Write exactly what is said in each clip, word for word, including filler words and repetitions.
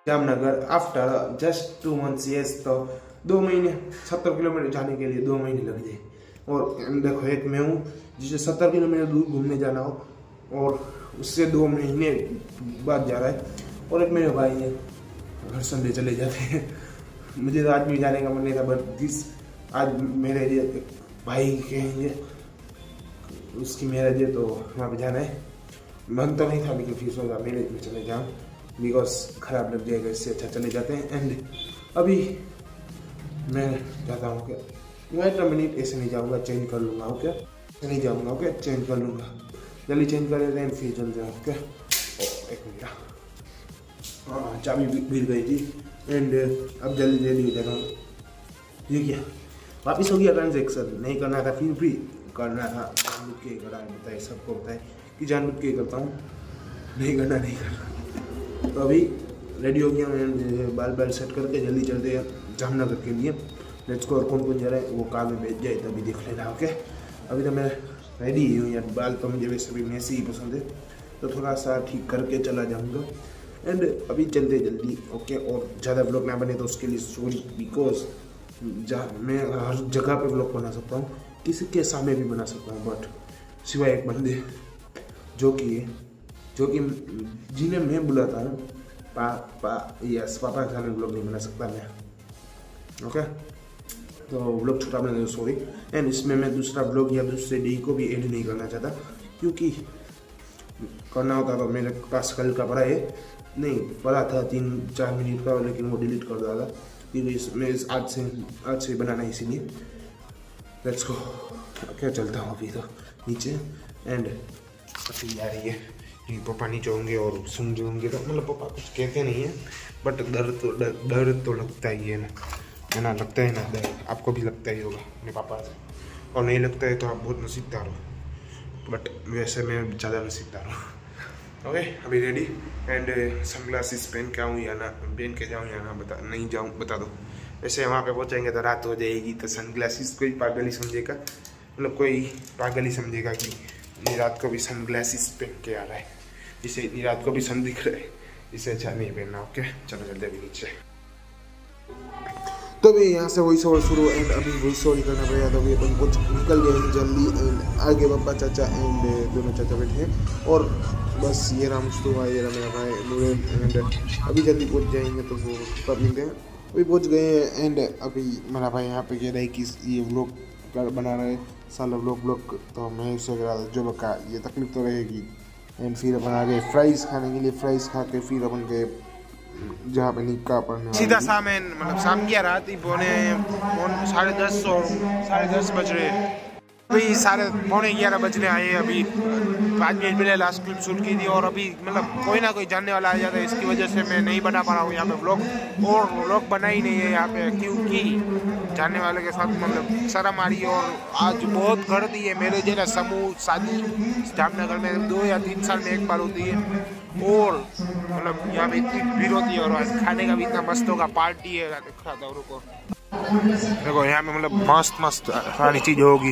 Jamnagar after just two months yes. तो दो महीने सत्तर किलोमीटर जाने के लिए दो महीने लग गए। और देखो एक मैं हूँ जिसे सत्तर किलोमीटर दूर घूमने जाना हो और उससे दो महीने बाद जा रहा है। और एक मेरे भाई है हर संडे चले जाते हैं। मुझे तो आज भी जाने का मन नहीं था बट दिस आज मेरे लिए भाई कहेंगे उसकी मैरिज है तो वहाँ पे जाना है। मन तो नहीं था लेकिन फिर सोचा मैरिज में चले जाऊँ बिकॉज खराब लग जाएगा, इससे अच्छा चले जाते हैं। एंड अभी मैं जाता हूँ क्या मिनट मिनट ऐसे नहीं जाऊँगा, चेंज कर लूँगा। ओके ऐसे नहीं जाऊँगा, ओके चेंज कर लूँगा, जल्दी चेंज कर लेते हैं फिर चल जाऊँ। ओके एक मिनट, हाँ चाबी गिर गई थी एंड अब जल्दी जल्दी हो जाता हूँ। ये क्या वापिस हो गया ट्रांजेक्शन, नहीं करना था फिर भी करना था, जानबूझ के करा है। बताए सबको बताए कि जानबूझ के करता हूँ, नहीं करना नहीं करना। तो अभी रेडी हो गया मैं, बाल बाल सेट करके जल्दी चलते हैं जामनगर के लिए। लेट्स को। और कौन कौन जा रहा है वो कार में बैठ जाए तभी देख लेना। ओके अभी तो मैं रेडी ही हूँ यार, बाल तो मुझे वैसे भी मैसे ही पसंद है तो थोड़ा सा ठीक करके चला जाऊँगा। एंड अभी चलते जल्दी। ओके और ज़्यादा ब्लॉग ना बने तो उसके लिए सॉरी बिकॉज जहाँ मैं हर जगह पे ब्लॉग बना सकता हूँ, किसी के सामने भी बना सकता हूँ बट सिवाय एक बंदे जो कि जो कि जिन्हें मैं बुलाता हूँ पा पा यस पापा के सामने ब्लॉग नहीं बना सकता मैं। ओके तो ब्लॉग छोटा बना दो सॉरी। एंड इसमें मैं दूसरा ब्लॉग या दूसरे डे को भी ऐड नहीं करना चाहता क्योंकि करना होता तो मेरे पास कल का पड़ा है, नहीं पड़ा था तीन चार मिनट का, लेकिन वो डिलीट कर दिया था क्योंकि इसमें आज से आज से बनाना है इसीलिए। Let's go. क्या चलता हूँ अभी तो नीचे। एंड अभी आ रही है ये पापा नीचे होंगे और सुन जो होंगे तो मतलब पापा कुछ कहते नहीं है बट डर तो डर डर तो लगता ही है ना, है ना, लगता है ना डर। आपको भी लगता ही होगा अपने पापा से, और नहीं लगता है तो आप बहुत नसीबदार हो बट वैसे मैं ज़्यादा नसीबदार हूँ। ओके अभी रेडी एंड सनग्लासेस पहन के आऊँ या ना पहन के जाऊँ या ना बता नहीं जाऊँ बता दो। वैसे वहाँ पे पहुँचेंगे तो रात हो जाएगी तो सनग्लासेस कोई पागल ही समझेगा, मतलब कोई पागल ही समझेगा कि इतनी रात को भी सनग्लासेस पहन के आ रहा है, इसे इतनी रात को भी सन दिख रहा है, इसे अच्छा नहीं पहनना। ओके चलो चलते अभी नीचे। तो अभी यहाँ से वॉइस ओवर शुरू एंड अभी वॉइस ओवर करना पड़ेगा तो अभी अपन कुछ निकल गए जल्दी। एंड आगे पापा चाचा एंड दोनों चाचा बैठे हैं और बस ये रहा मुस्तु भाई, ये रहा मेरा भाई नूर। एंड अभी जल्दी पहुँच जाएंगे तो वो कर लेते हैं। अभी पहुँच गए हैं एंड अभी मेरा भाई यहाँ पे कह रहा है कि ये व्लॉग बना रहे साला व्लॉग व्लॉग तो मैं उससे कह रहा था जो बका ये तकलीफ तो रहेगी। एंड फिर अपन आ गए फ्राइज़ खाने के लिए, फ्राइज़ खा के फिर अपन गए जहाँ पे निकाह पढ़ने सीधा सामने, मतलब शाम की रात ही पौने साढ़े दस और साढ़े दस बज रहे हैं। अभी साढ़े पौने ग्यारह बजने आए। अभी पाँच मिनट पहले लास्ट क्लिप शूट की थी और अभी मतलब कोई ना कोई जानने वाला आ जाता है, इसकी वजह से मैं नहीं बना पा रहा हूँ यहाँ पे व्लॉग, और व्लॉग बना ही नहीं है यहाँ पे क्योंकि जानने वाले के साथ मतलब शर्म आ रही है। और आज बहुत गर्दी है, मेरे जैसा समूह शादी जामनगर में दो या तीन साल में एक बार होती है और मतलब यहाँ पे इतनी भीड़ होती है और आज खाने का भी इतना मस्त होगा, पार्टी है दिख रहा था। रुको देखो यहाँ पे मतलब मस्त मस्त सारी चीज होगी।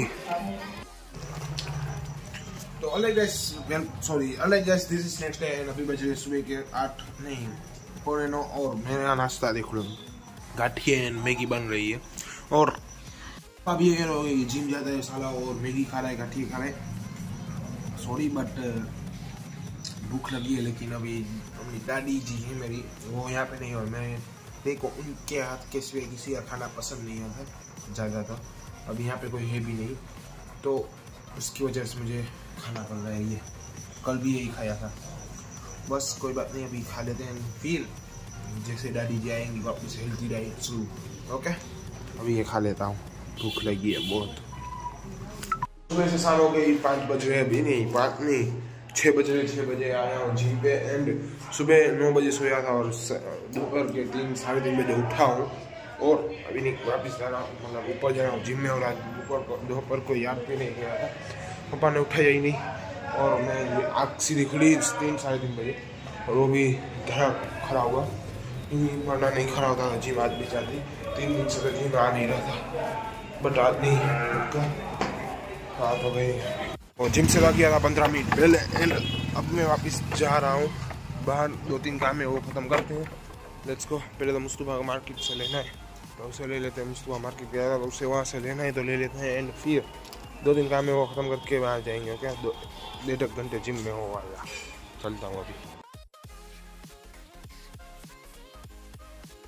तो अलग सॉरी अलग this is next day and अभी बजे सुबह के आठ नहीं पौने नौ और मेरा नाश्ता देख लो, गाठिया एंड मैगी बन रही है। और अभी ये कह रहे जिम जाता है साला और मैगी खा रहा है, गाठिया खा रहा है। सॉरी बट भूख लगी है, लेकिन अभी अपनी दादी जी है मेरी वो यहाँ पे नहीं और मैं देखो उनके हाथ के सिवा किसी का खाना पसंद नहीं आता ज़्यादा। तो अभी यहाँ पे कोई है भी नहीं तो उसकी वजह से मुझे खाना पड़ रहा है। ये कल भी यही खाया था, बस कोई बात नहीं अभी खा लेते हैं फिर जैसे दादी जी आएंगी वापस हेल्थी डाइट शुरू। ओके अभी ये खा लेता हूँ, भूख लगी है बहुत। सुबह से शाम हो गई, पाँच बज रहे अभी नहीं पाँच नहीं छः बजे छः बजे आया हूँ जिम पे एंड सुबह नौ बजे सोया था और दोपहर के तीन साढ़े तीन बजे उठा हूँ और अभी नहीं वापस जा रहा हूँ, मतलब ऊपर जा रहा हूँ जिम में। और आज दोपहर दोपहर को याद भी नहीं गया था, पापा ने उठाया ही नहीं और मैं आँख सीधी खुली तीन साढ़े तीन बजे और वो भी धड़ा खड़ा हुआ, वरना नहीं खड़ा होता था जिम आज भी जाती। तीन दिन से तो जिम आ नहीं रहा था बट आज नहीं रात हो गई और जिम से गया था पंद्रह मिनट पहले एंड अब मैं वापस जा रहा हूँ बाहर, दो तीन काम है वो ख़त्म करते हैं लेट्स गो। पहले तो मुस्तफ़ा को मार्केट से लेना है तो उसे ले लेते हैं। मुस्तफ़ा मार्केट गया था तो उससे वहाँ से लेना है तो ले लेते हैं। एंड फिर दो दिन काम है वो ख़त्म करके वहाँ जाएंगे। क्या दो डेढ़ घंटे जिम में हो आएगा। चलता हूँ अभी।